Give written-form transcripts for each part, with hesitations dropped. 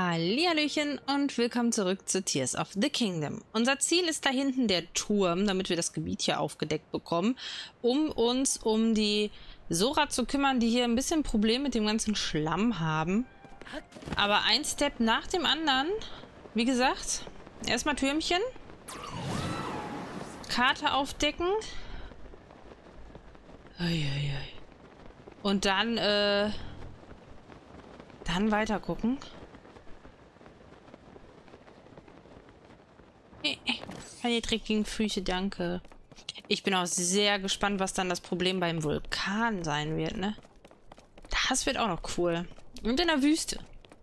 Hallihallöchen und willkommen zurück zu Tears of the Kingdom. Unser Ziel ist da hinten der Turm, damit wir das Gebiet hier aufgedeckt bekommen, um uns um die Sora zu kümmern, die hier ein bisschen Problem mit dem ganzen Schlamm haben. Aber ein Step nach dem anderen. Wie gesagt, erstmal Türmchen. Karte aufdecken. Und dann weiter gucken. Keine dreckigen Füße, danke. Ich bin auch sehr gespannt, was dann das Problem beim Vulkan sein wird, ne? Das wird auch noch cool. Und in der Wüste.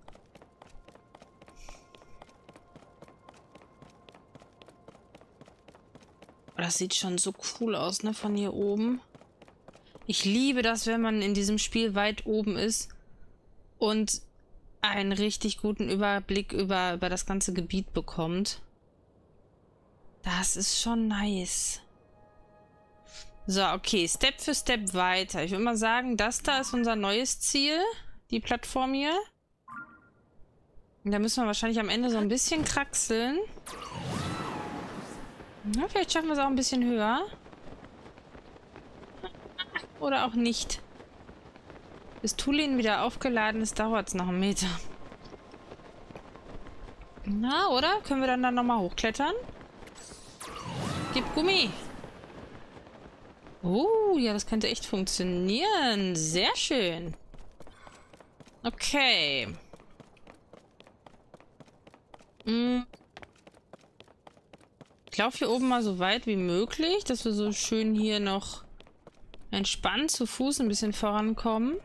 Oh, das sieht schon so cool aus, ne? Von hier oben. Ich liebe das, wenn man in diesem Spiel weit oben ist und einen richtig guten Überblick über das ganze Gebiet bekommt. Das ist schon nice. So, okay. Step für Step weiter. Ich würde mal sagen, das da ist unser neues Ziel. Die Plattform hier. Und da müssen wir wahrscheinlich am Ende so ein bisschen kraxeln. Ja, vielleicht schaffen wir es auch ein bisschen höher. Oder auch nicht. Bis Tulin wieder aufgeladen ist, dauert es noch einen Meter. Na, oder? Können wir dann nochmal hochklettern? Gib Gummi. Oh, ja, das könnte echt funktionieren. Sehr schön. Okay. Ich laufe hier oben mal so weit wie möglich, dass wir so schön hier noch entspannt zu Fuß ein bisschen vorankommen.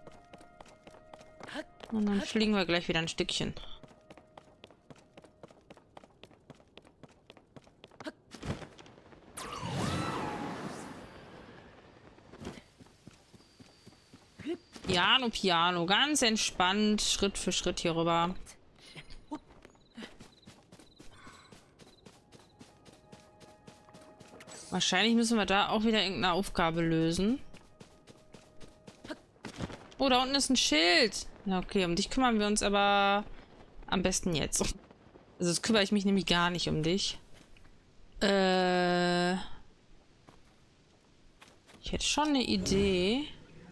Und dann fliegen wir gleich wieder ein Stückchen. Piano, Piano. Ganz entspannt, Schritt für Schritt hier rüber. Wahrscheinlich müssen wir da auch wieder irgendeine Aufgabe lösen. Oh, da unten ist ein Schild. Ja, okay, um dich kümmern wir uns aber am besten jetzt. Also jetzt kümmere ich mich nämlich gar nicht um dich. Ich hätte schon eine Idee.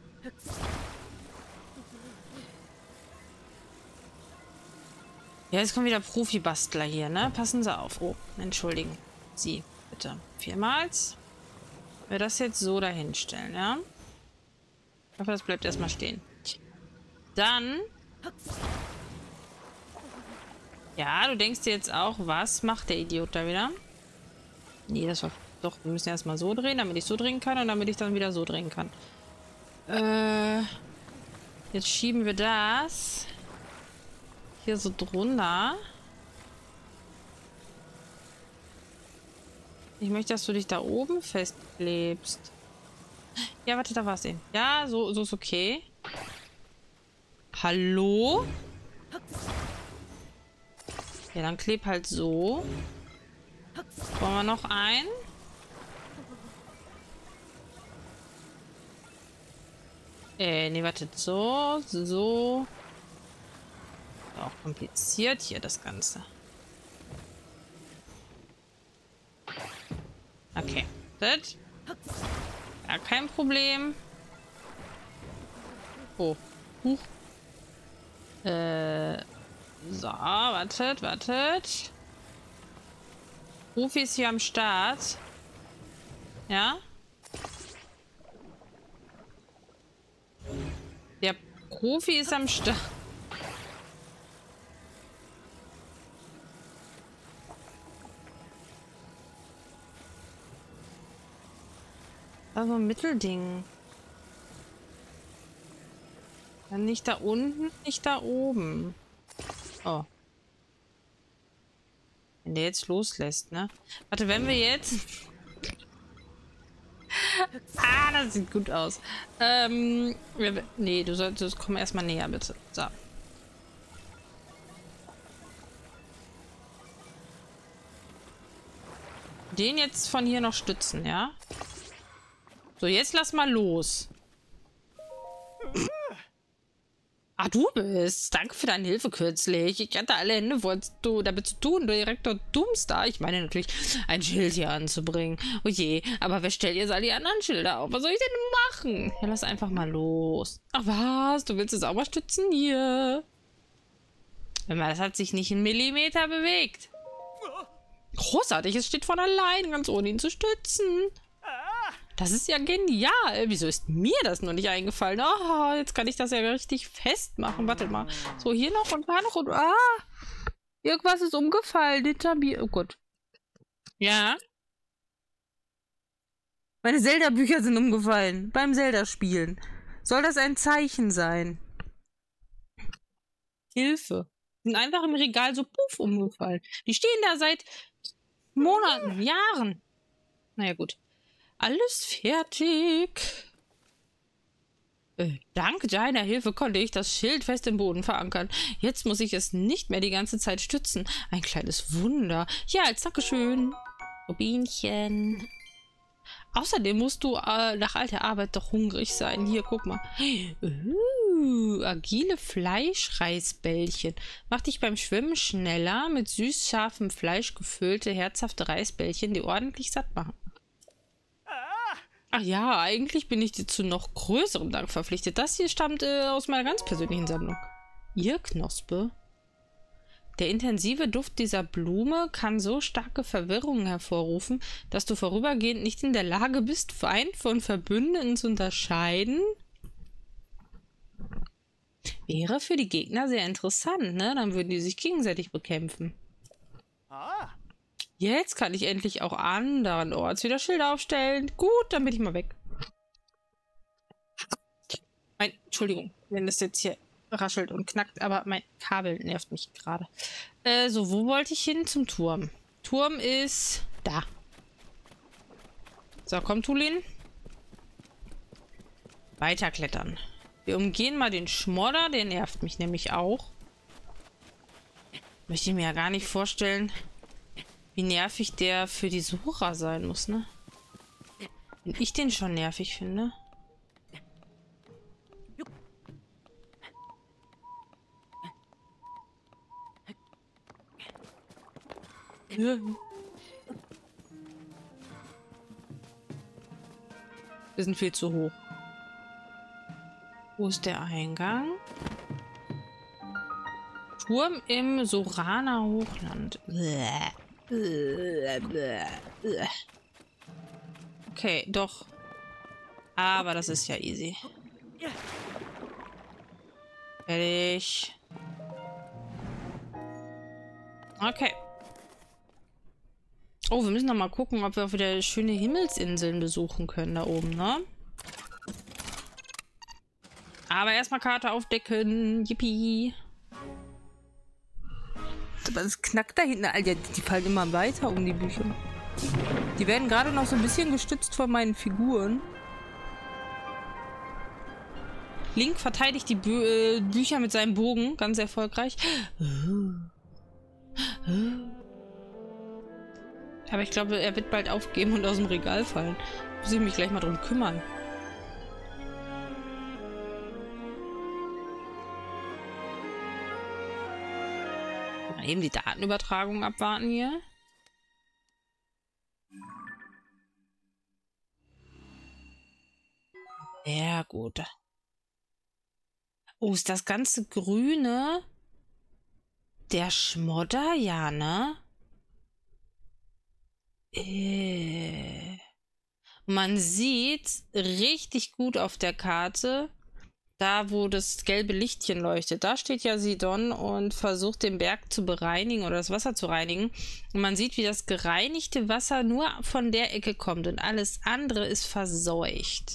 Ja, jetzt kommen wieder Profi-Bastler hier, ne? Passen Sie auf. Oh, entschuldigen Sie, bitte. Vielmals. Wir das jetzt so dahinstellen, ja? Ich hoffe, das bleibt erstmal stehen. Dann. Ja, du denkst dir jetzt auch, was macht der Idiot da wieder? Nee, das war. Doch, wir müssen erstmal so drehen, damit ich so drehen kann und damit ich dann wieder so drehen kann. Jetzt schieben wir das hier so drunter. Ich möchte, dass du dich da oben festklebst. Ja, warte, da war's eben. Ja, so ist okay. Hallo? Ja, dann kleb halt so. Wollen wir noch einen? Nee, wartet. So. Auch kompliziert hier das Ganze. Okay. Das. Ja, kein Problem. Oh. Huch. So, wartet. Profi ist hier am Start. Ja? Der Profi ist am Start. Also ein Mittelding. Dann nicht da unten, nicht da oben. Oh. Wenn der jetzt loslässt, ne? Warte, wenn wir jetzt... das sieht gut aus. Nee, du solltest... Komm erstmal näher, bitte. So. Den jetzt von hier noch stützen, ja? So, jetzt lass mal los. Ah, du bist. Danke für deine Hilfe kürzlich. Ich hatte alle Hände voll damit zu tun, Direktor Doomstar. Ich meine natürlich, ein Schild hier anzubringen. Oh je, aber wer stellt jetzt all die anderen Schilder auf? Was soll ich denn machen? Ja, lass einfach mal los. Ach was, du willst es auch mal stützen? Hier. Das hat sich nicht einen Millimeter bewegt. Großartig, es steht von allein, ganz ohne ihn zu stützen. Das ist ja genial. Wieso ist mir das noch nicht eingefallen? Oh, jetzt kann ich das ja richtig festmachen. Warte mal. So, hier noch und da noch und... Ah! Irgendwas ist umgefallen hinter mir. Oh Gott. Ja? Meine Zelda-Bücher sind umgefallen. Beim Zelda-Spielen. Soll das ein Zeichen sein? Hilfe. Sind einfach im Regal so puff umgefallen. Die stehen da seit Monaten, Jahren. Naja, gut. Alles fertig. Dank deiner Hilfe konnte ich das Schild fest im Boden verankern. Jetzt muss ich es nicht mehr die ganze Zeit stützen. Ein kleines Wunder. Ja, als Dankeschön. Rubinchen. Außerdem musst du nach alter Arbeit doch hungrig sein. Hier, guck mal. Agile Fleischreisbällchen. Macht dich beim Schwimmen schneller. Mit süß-scharfem Fleisch gefüllte, herzhafte Reisbällchen, die ordentlich satt machen. Ach ja, eigentlich bin ich dir zu noch größerem Dank verpflichtet. Das hier stammt aus meiner ganz persönlichen Sammlung. Ihr Knospe. Der intensive Duft dieser Blume kann so starke Verwirrungen hervorrufen, dass du vorübergehend nicht in der Lage bist, Feind von Verbündeten zu unterscheiden. Wäre für die Gegner sehr interessant, ne? Dann würden die sich gegenseitig bekämpfen. Jetzt kann ich endlich auch andernorts wieder Schilder aufstellen. Gut, dann bin ich mal weg. Entschuldigung, wenn das jetzt hier raschelt und knackt, aber mein Kabel nervt mich gerade. So, wo wollte ich hin? Zum Turm. Turm ist da. So, komm, Tulin. Weiterklettern. Wir umgehen mal den Schmodder, der nervt mich nämlich auch. Möchte ich mir ja gar nicht vorstellen, wie nervig der für die Sucher sein muss, ne? Wenn ich den schon nervig finde. Ja. Wir sind viel zu hoch. Wo ist der Eingang? Turm im Soraner Hochland. Okay, doch. Aber das ist ja easy. Fertig. Okay. Oh, wir müssen noch mal gucken, ob wir auch wieder schöne Himmelsinseln besuchen können da oben, ne? Aber erstmal Karte aufdecken. Yippie. Aber es knackt da hinten. Alter, die fallen immer weiter um die Bücher. Die werden gerade noch so ein bisschen gestützt von meinen Figuren. Link verteidigt die Bücher mit seinem Bogen. Ganz erfolgreich. Aber ich glaube, er wird bald aufgeben und aus dem Regal fallen. Muss ich mich gleich mal drum kümmern. Mal eben die Datenübertragung abwarten hier. Ja, gut. Oh, ist das ganze Grüne der Schmodder? Ja, ne? Man sieht richtig gut auf der Karte, da wo das gelbe Lichtchen leuchtet. Da steht ja Sidon und versucht den Berg zu bereinigen oder das Wasser zu reinigen. Und man sieht, wie das gereinigte Wasser nur von der Ecke kommt und alles andere ist verseucht.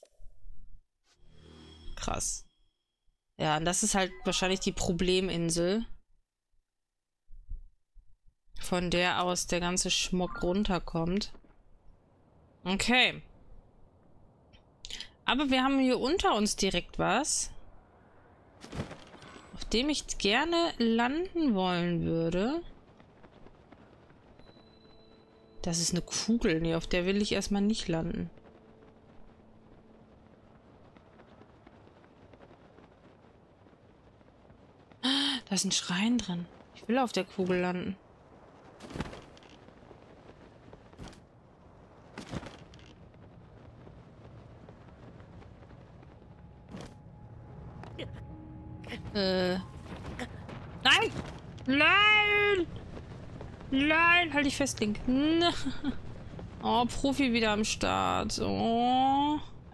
Krass. Ja, und das ist halt wahrscheinlich die Probleminsel, von der aus der ganze Schmuck runterkommt. Okay. Aber wir haben hier unter uns direkt was, auf dem ich gerne landen wollen würde. Das ist eine Kugel. Nee, auf der will ich erstmal nicht landen. Da ist ein Schrein drin. Ich will auf der Kugel landen. Nein! Nein! Nein! Halt dich fest, Link. Oh, Profi wieder am Start. Oh.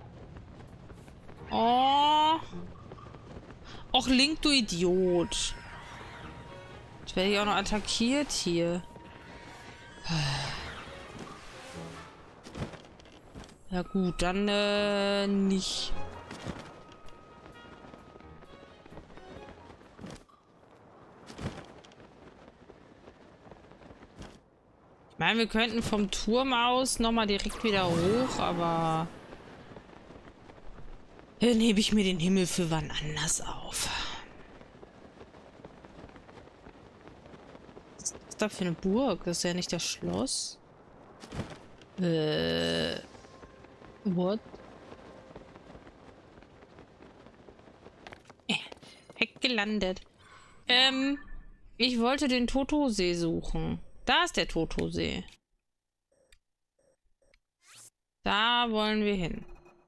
Oh. Och, Link, du Idiot. Ich werde hier auch noch attackiert hier. Ja gut, dann nicht. Ich meine, wir könnten vom Turm aus nochmal direkt wieder hoch, aber dann hebe ich mir den Himmel für wann anders auf. Was ist das da für eine Burg? Das ist ja nicht das Schloss. What? Weggelandet. Ich wollte den Totosee suchen. Da ist der Totosee. Da wollen wir hin.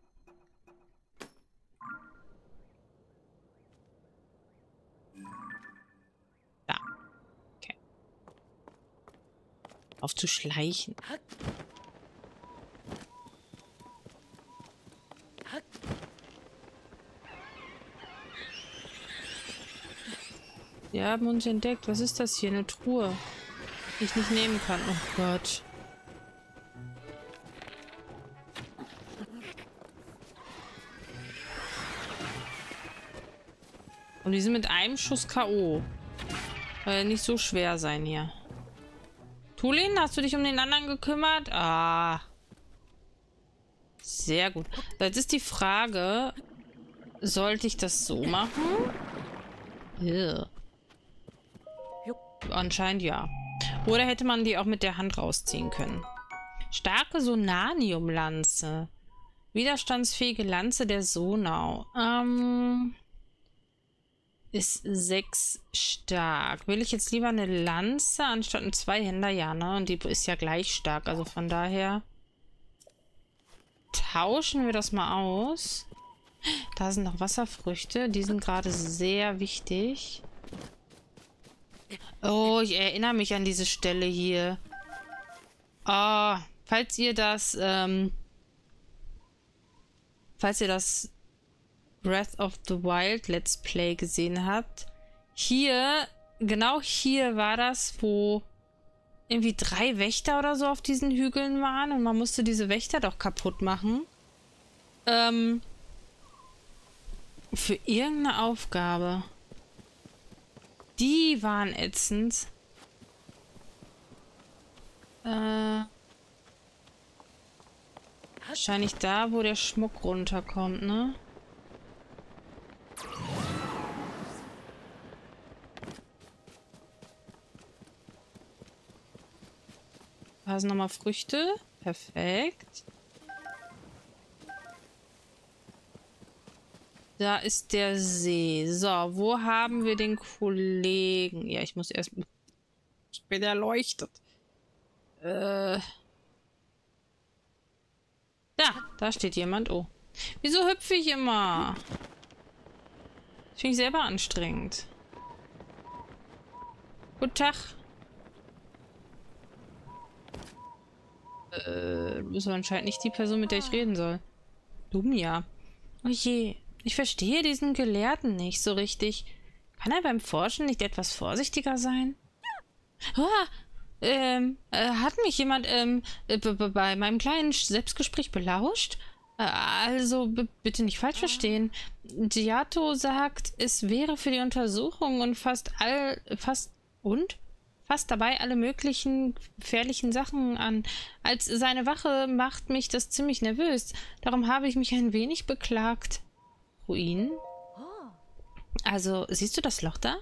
Da. Okay. Auf zu schleichen. Wir haben uns entdeckt. Was ist das hier? Eine Truhe, die ich nicht nehmen kann. Oh Gott. Und die sind mit einem Schuss K.O. Nicht so schwer sein hier. Tulin, hast du dich um den anderen gekümmert? Ah. Sehr gut. Jetzt ist die Frage, sollte ich das so machen? Ja. Anscheinend ja. Oder hätte man die auch mit der Hand rausziehen können. Starke Sonanium-Lanze. Widerstandsfähige Lanze der Sonau. Ist 6 stark. Will ich jetzt lieber eine Lanze anstatt ein Zweihänder? Ja, ne? Und die ist ja gleich stark. Also von daher tauschen wir das mal aus. Da sind noch Wasserfrüchte. Die sind gerade sehr wichtig. Oh, ich erinnere mich an diese Stelle hier. Ah, falls ihr das Breath of the Wild Let's Play gesehen habt, hier, genau hier war das, wo irgendwie 3 Wächter oder so auf diesen Hügeln waren und man musste diese Wächter doch kaputt machen. Für irgendeine Aufgabe. Die waren ätzend. Wahrscheinlich da, wo der Schmuck runterkommt, ne? Da sind nochmal Früchte. Perfekt. Da ist der See. So, wo haben wir den Kollegen? Ja, ich muss erst... Ich bin erleuchtet. Da steht jemand. Oh. Wieso hüpfe ich immer? Das finde ich selber anstrengend. Guten Tag. Du bist anscheinend nicht die Person, mit der ich reden soll. Lumia. Oh je. Ich verstehe diesen Gelehrten nicht so richtig. Kann er beim Forschen nicht etwas vorsichtiger sein? Hat mich jemand bei meinem kleinen Selbstgespräch belauscht? Also bitte nicht falsch verstehen. Giato sagt, es wäre für die Untersuchung und fast dabei alle möglichen gefährlichen Sachen an. Als seine Wache macht mich das ziemlich nervös. Darum habe ich mich ein wenig beklagt. Ruinen? Also, siehst du das Loch da?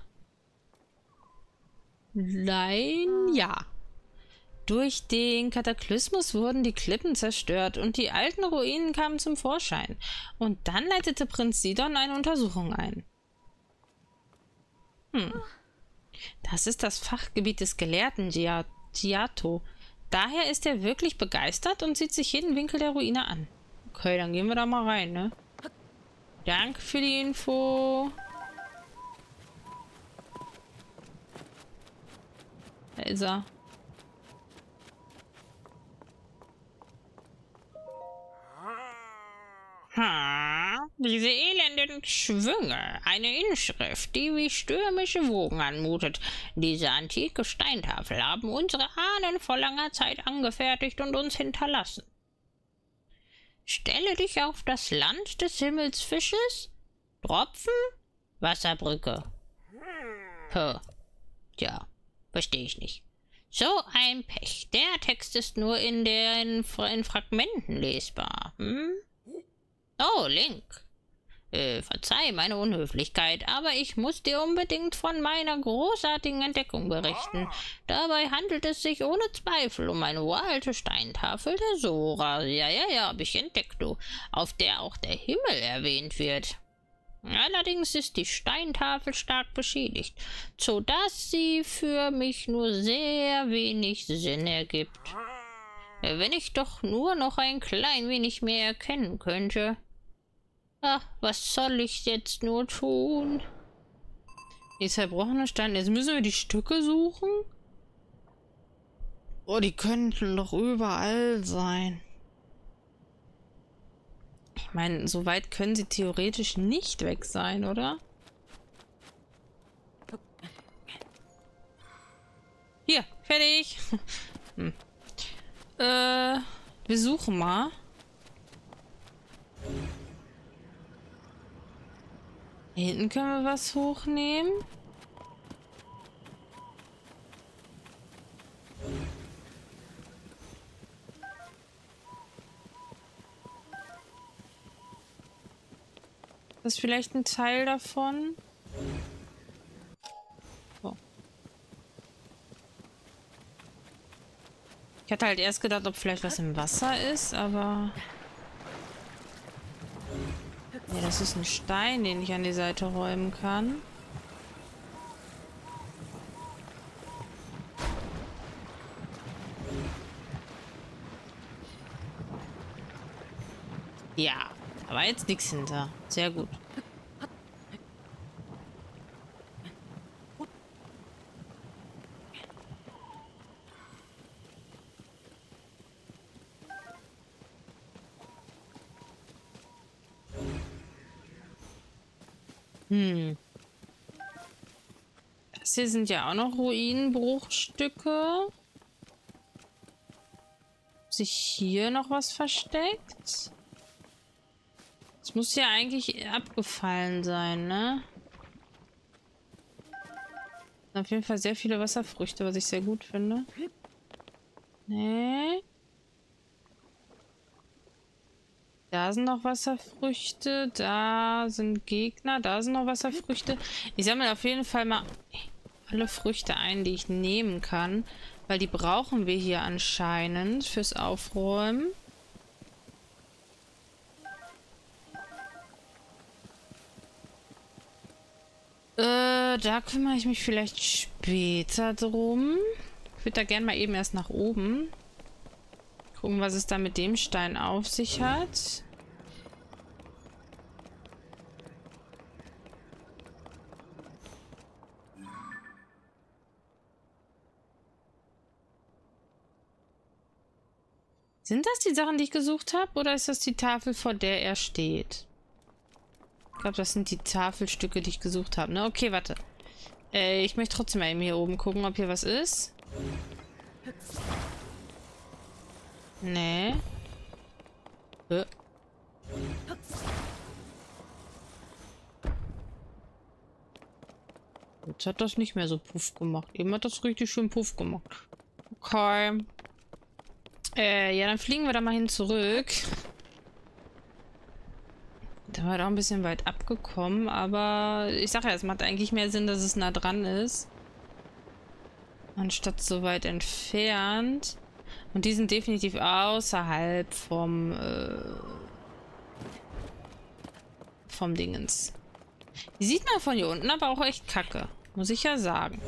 Nein, ja. Durch den Kataklysmus wurden die Klippen zerstört und die alten Ruinen kamen zum Vorschein. Und dann leitete Prinz Sidon eine Untersuchung ein. Hm. Das ist das Fachgebiet des Gelehrten Giato. Daher ist er wirklich begeistert und sieht sich jeden Winkel der Ruine an. Okay, dann gehen wir da mal rein, ne? Danke für die Info. Da ist er. Diese elenden Schwünge. Eine Inschrift, die wie stürmische Wogen anmutet. Diese antike Steintafel haben unsere Ahnen vor langer Zeit angefertigt und uns hinterlassen. Stelle dich auf das Land des Himmelsfisches? Tropfen? Wasserbrücke. Puh. Tja, verstehe ich nicht. So ein Pech. Der Text ist nur in Fragmenten lesbar. Hm? Oh, Link. Verzeih meine Unhöflichkeit, aber ich muss dir unbedingt von meiner großartigen Entdeckung berichten. Dabei handelt es sich ohne Zweifel um eine uralte Steintafel der Sora. Ja, hab ich entdeckt, du. Auf der auch der Himmel erwähnt wird. Allerdings ist die Steintafel stark beschädigt, so dass sie für mich nur sehr wenig Sinn ergibt. Wenn ich doch nur noch ein klein wenig mehr erkennen könnte. Ach, was soll ich jetzt nur tun? Die zerbrochene Stein. Jetzt müssen wir die Stücke suchen? Oh, die könnten doch überall sein. Ich meine, so weit können sie theoretisch nicht weg sein, oder? Hier, fertig. Wir suchen mal. Hier hinten können wir was hochnehmen. Das ist vielleicht ein Teil davon. So. Ich hatte halt erst gedacht, ob vielleicht was im Wasser ist, aber... Ja, das ist ein Stein, den ich an die Seite räumen kann. Ja, da war jetzt nichts hinter. Sehr gut. Das hier sind ja auch noch Ruinenbruchstücke. Sich hier noch was versteckt? Das muss ja eigentlich abgefallen sein, ne? Auf jeden Fall sehr viele Wasserfrüchte, was ich sehr gut finde. Nee. Da sind noch Wasserfrüchte, da sind Gegner, da sind noch Wasserfrüchte. Ich sammle auf jeden Fall mal alle Früchte ein, die ich nehmen kann, weil die brauchen wir hier anscheinend fürs Aufräumen. Da kümmere ich mich vielleicht später drum. Ich würde da gerne mal eben erst nach oben gucken, was es da mit dem Stein auf sich hat. Sind das die Sachen, die ich gesucht habe? Oder ist das die Tafel, vor der er steht? Ich glaube, das sind die Tafelstücke, die ich gesucht habe. Ne? Okay, warte. Ich möchte trotzdem mal eben hier oben gucken, ob hier was ist. Nee. Jetzt hat das nicht mehr so Puff gemacht. Eben hat das richtig schön Puff gemacht. Okay. Ja, dann fliegen wir da mal hin zurück. Da war da ein bisschen weit abgekommen, aber ich sage ja, es macht eigentlich mehr Sinn, dass es nah dran ist. Anstatt so weit entfernt. Und die sind definitiv außerhalb vom Dingens. Die sieht man von hier unten aber auch echt kacke. Muss ich ja sagen.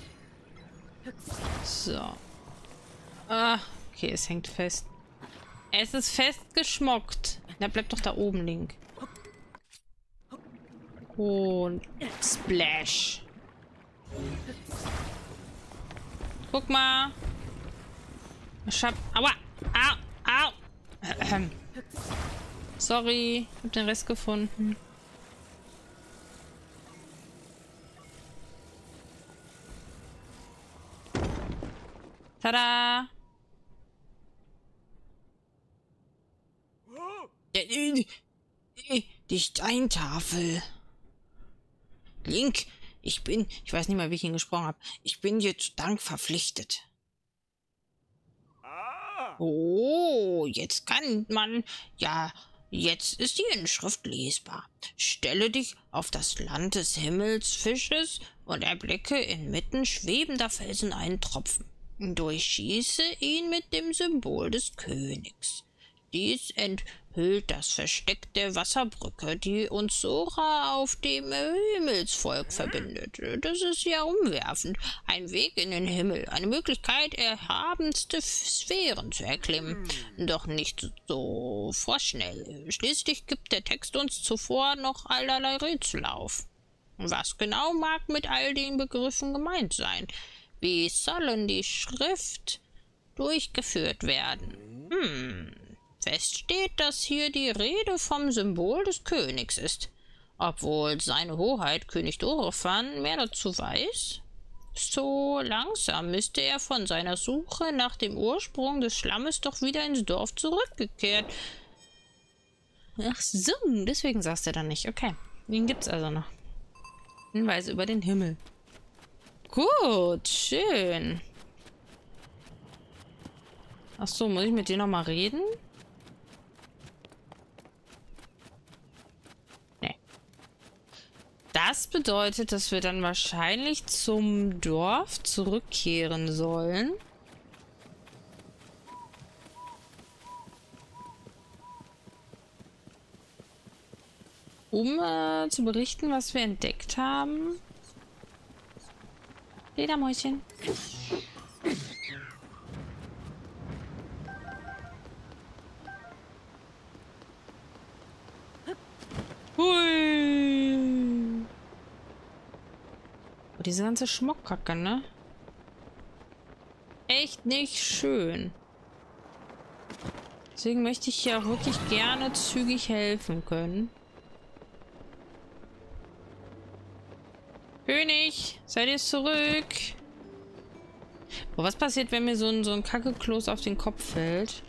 So. Ah, okay, es hängt fest. Es ist festgeschmockt. Na, bleib doch da oben, Link. Und Splash. Guck mal. Ich hab... Aua! Au! Au! Sorry, ich hab den Rest gefunden. Tada! Die Steintafel. Link, ich weiß nicht mal, wie ich ihn gesprochen habe. Ich bin dir zu Dank verpflichtet. Oh, jetzt kann man... Ja, jetzt ist die Inschrift lesbar. Stelle dich auf das Land des Himmelsfisches und erblicke inmitten schwebender Felsen einen Tropfen. Durchschieße ihn mit dem Symbol des Königs. Dies enthüllt das Versteck der Wasserbrücke, die uns Sora auf dem Himmelsvolk verbindet. Das ist ja umwerfend. Ein Weg in den Himmel, eine Möglichkeit, erhabenste Sphären zu erklimmen. Doch nicht so vorschnell. Schließlich gibt der Text uns zuvor noch allerlei Rätsel auf. Was genau mag mit all den Begriffen gemeint sein? Wie sollen die Schrift durchgeführt werden? Fest steht, dass hier die Rede vom Symbol des Königs ist. Obwohl seine Hoheit König Dorephan mehr dazu weiß. So langsam müsste er von seiner Suche nach dem Ursprung des Schlammes doch wieder ins Dorf zurückgekehrt. Ach so, deswegen sagst du dann nicht. Okay, den gibt's also noch. Hinweise über den Himmel. Gut, schön. Ach so, muss ich mit dir noch mal reden? Nee. Das bedeutet, dass wir dann wahrscheinlich zum Dorf zurückkehren sollen. Um zu berichten, was wir entdeckt haben. Ledermäuschen. Hui. Oh, diese ganze Schmuckkacke, ne? Echt nicht schön. Deswegen möchte ich hier auch wirklich gerne zügig helfen können. König, seid ihr zurück? Boah, was passiert, wenn mir so ein Kackekloß auf den Kopf fällt?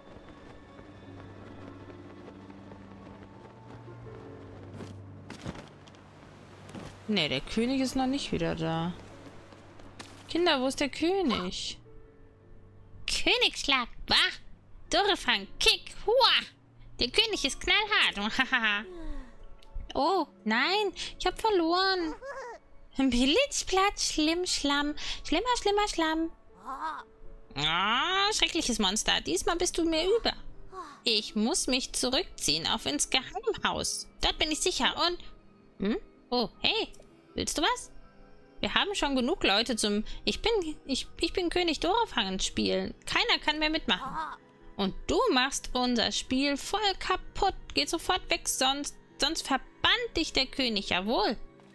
Ne, der König ist noch nicht wieder da. Kinder, wo ist der König? Königsschlag, wach! Dorephan, kick, hua! Der König ist knallhart. Oh, nein, ich hab verloren. Blitzplatz, schlimm, Schlamm. Schlimmer, schlimmer, Schlamm. Oh, schreckliches Monster. Diesmal bist du mir über. Ich muss mich zurückziehen, auf ins Geheimhaus. Dort bin ich sicher und... Oh, hey. Willst du was? Wir haben schon genug Leute zum Ich bin König Dorephan spielen. Keiner kann mehr mitmachen. Und du machst unser Spiel voll kaputt. Geh sofort weg, sonst verbannt dich der König. Jawohl.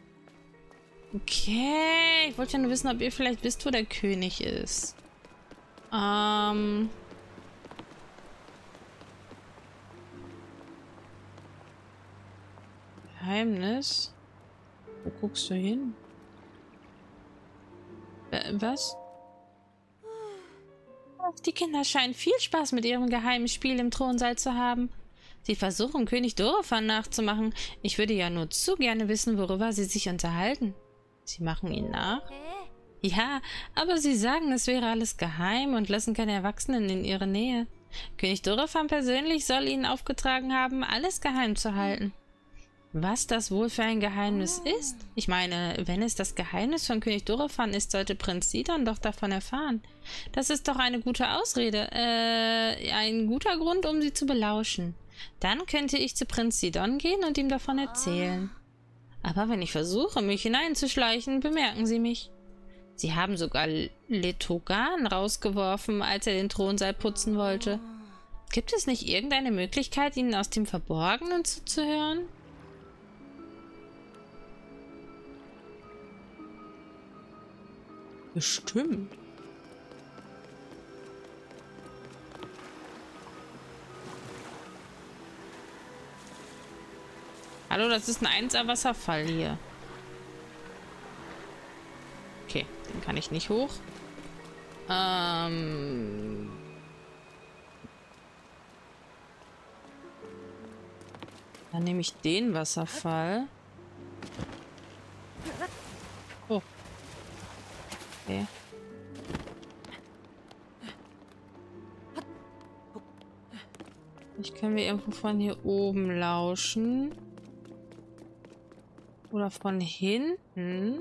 Okay, ich wollte ja nur wissen, ob ihr vielleicht wisst, wo der König ist. Geheimnis? Wo guckst du hin? Was? Die Kinder scheinen viel Spaß mit ihrem geheimen Spiel im Thronsaal zu haben. Sie versuchen, König Dorephan nachzumachen. Ich würde ja nur zu gerne wissen, worüber sie sich unterhalten. Sie machen ihn nach? Ja, aber sie sagen, es wäre alles geheim und lassen keine Erwachsenen in ihre Nähe. König Dorephan persönlich soll ihnen aufgetragen haben, alles geheim zu halten. Was das wohl für ein Geheimnis ist? Ich meine, wenn es das Geheimnis von König Dorephan ist, sollte Prinz Sidon doch davon erfahren. Das ist doch eine gute Ausrede, ein guter Grund, um sie zu belauschen. Dann könnte ich zu Prinz Sidon gehen und ihm davon erzählen. Aber wenn ich versuche, mich hineinzuschleichen, bemerken sie mich. Sie haben sogar Letogan rausgeworfen, als er den Thronsaal putzen wollte. Gibt es nicht irgendeine Möglichkeit, ihnen aus dem Verborgenen zuzuhören? Bestimmt. Hallo, das ist ein 1er Wasserfall hier. Okay, den kann ich nicht hoch. Dann nehme ich den Wasserfall. Oh. Okay. Vielleicht können wir irgendwo von hier oben lauschen. Oder von hinten.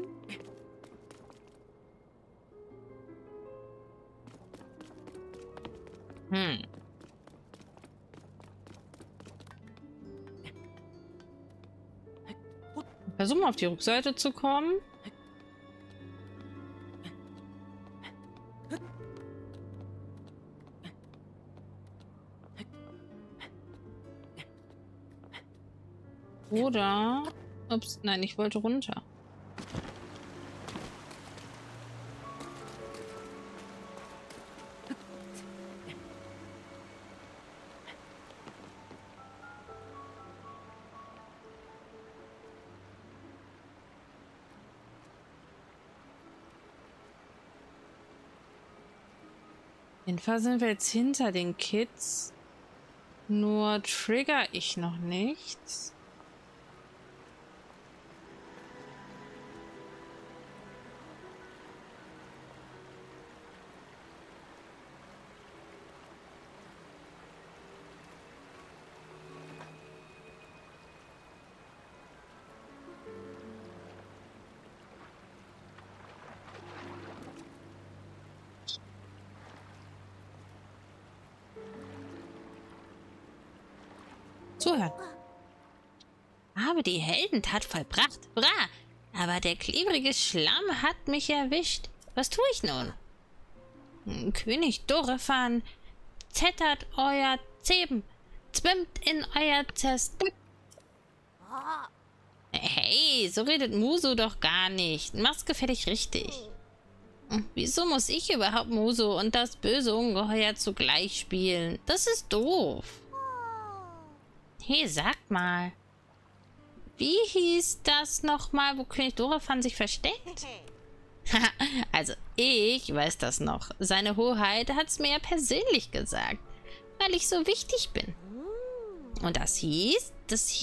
Versuchen wir auf die Rückseite zu kommen. Oder... Ups, nein, ich wollte runter. Jedenfalls sind wir jetzt hinter den Kids. Nur trigger ich noch nichts. Zuhören. Habe die Heldentat vollbracht. Hurra! Aber der klebrige Schlamm hat mich erwischt. Was tue ich nun? König Dorephan, zettert euer Zeben, zwimmt in euer Zest. Hey, so redet Muso doch gar nicht. Mach's gefällig richtig. Wieso muss ich überhaupt Muso und das böse Ungeheuer zugleich spielen? Das ist doof. Hey, sagt mal. Wie hieß das nochmal, wo König Dorephan sich versteckt? Also, ich weiß das noch. Seine Hoheit hat's mir ja persönlich gesagt, weil ich so wichtig bin. Und das hieß,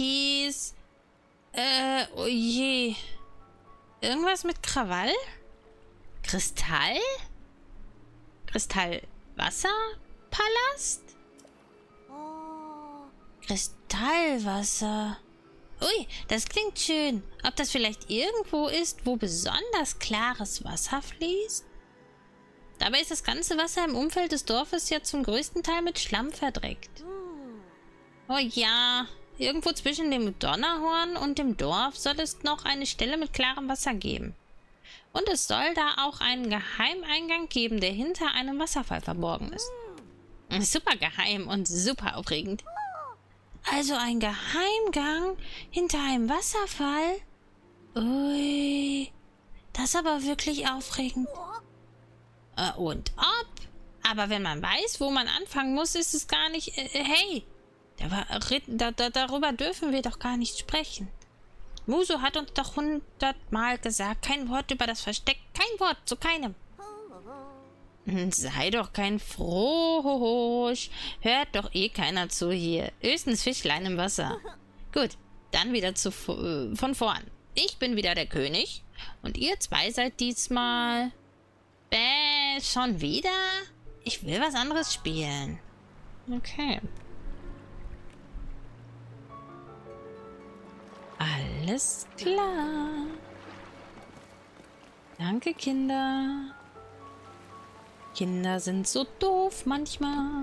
oh je. Irgendwas mit Krawall? Kristall? Kristallwasserpalast? Kristallwasser. Ui, das klingt schön. Ob das vielleicht irgendwo ist, wo besonders klares Wasser fließt? Dabei ist das ganze Wasser im Umfeld des Dorfes ja zum größten Teil mit Schlamm verdreckt. Oh ja, irgendwo zwischen dem Donnerhorn und dem Dorf soll es noch eine Stelle mit klarem Wasser geben. Und es soll da auch einen Geheimeingang geben, der hinter einem Wasserfall verborgen ist. Super geheim und super aufregend. Also ein Geheimgang hinter einem Wasserfall? Ui, das ist aber wirklich aufregend. Und ob? Aber wenn man weiß, wo man anfangen muss, ist es gar nicht... hey, darüber dürfen wir doch gar nicht sprechen. Muso hat uns doch 100-mal gesagt, kein Wort über das Versteck, kein Wort, zu keinem. Sei doch kein Frosch. Hört doch eh keiner zu hier. Höchstens Fischlein im Wasser. Gut, dann wieder von vorn. Ich bin wieder der König. Und ihr zwei seid diesmal... schon wieder? Ich will was anderes spielen. Okay. Alles klar. Danke, Kinder. Kinder sind so doof manchmal.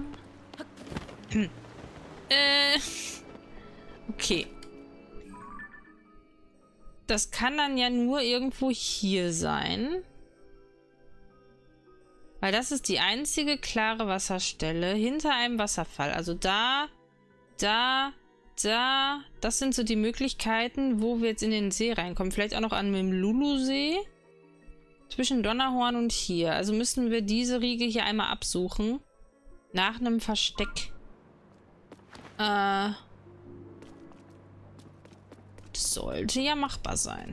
Okay. das kann dann ja nur irgendwo hier sein. Weil das ist die einzige klare Wasserstelle hinter einem Wasserfall. Also da, da, da. Das sind so die Möglichkeiten, wo wir jetzt in den See reinkommen. Vielleicht auch noch an dem Lulu-See. Zwischen Donnerhorn und hier. Also müssen wir diese Riege hier einmal absuchen. Nach einem Versteck. Das sollte ja machbar sein.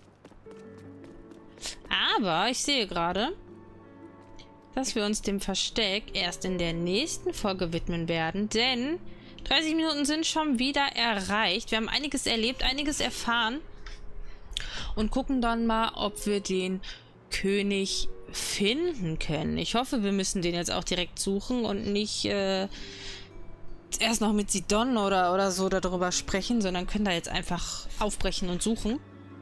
Aber ich sehe gerade, dass wir uns dem Versteck erst in der nächsten Folge widmen werden, denn 30 Minuten sind schon wieder erreicht. Wir haben einiges erlebt, einiges erfahren und gucken dann mal, ob wir den König finden können. Ich hoffe, wir müssen den jetzt auch direkt suchen und nicht erst noch mit Sidon oder so darüber sprechen, sondern können da jetzt einfach aufbrechen und suchen.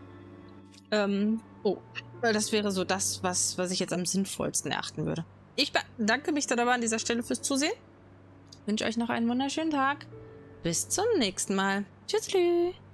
Weil das wäre so das, was ich jetzt am sinnvollsten erachten würde. Ich bedanke mich dann aber an dieser Stelle fürs Zusehen. Wünsche euch noch einen wunderschönen Tag. Bis zum nächsten Mal. Tschüss.